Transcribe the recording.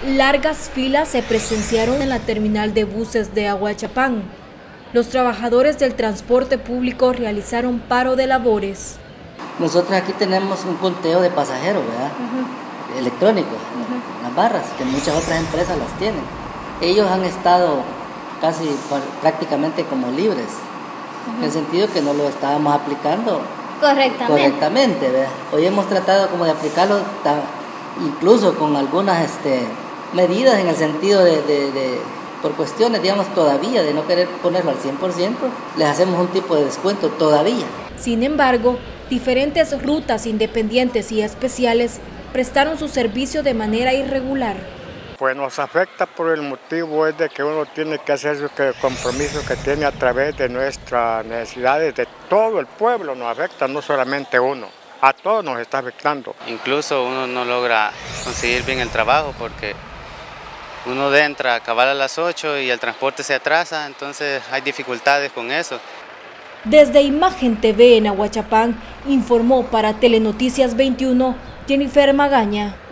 Largas filas se presenciaron en la terminal de buses de Ahuachapán. Los trabajadores del transporte público realizaron paro de labores. Nosotros aquí tenemos un conteo de pasajeros, ¿verdad? Electrónico, las barras, que muchas otras empresas las tienen. Ellos han estado casi prácticamente como libres, en el sentido que no lo estábamos aplicando correctamente, ¿verdad? Hoy hemos tratado como de aplicarlo incluso con algunas medidas en el sentido por cuestiones, digamos, todavía de no querer ponerlo al 100%, les hacemos un tipo de descuento todavía. Sin embargo, diferentes rutas independientes y especiales prestaron su servicio de manera irregular. Pues nos afecta por el motivo es de que uno tiene que hacer su compromiso que tiene a través de nuestras necesidades de todo el pueblo, nos afecta, no solamente uno, a todos nos está afectando. Incluso uno no logra conseguir bien el trabajo porque uno entra a cabal a las 8 y el transporte se atrasa, entonces hay dificultades con eso. Desde Imagen TV en Ahuachapán informó para Telenoticias 21 Jennifer Magaña.